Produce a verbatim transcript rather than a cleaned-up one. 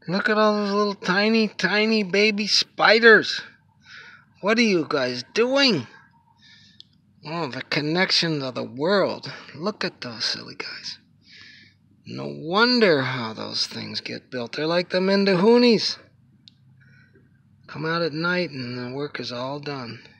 Look at all those little tiny, tiny baby spiders. What are you guys doing? Oh, the connections of the world. Look at those silly guys. No wonder how those things get built. They're like the Menda honis. Come out at night and the work is all done.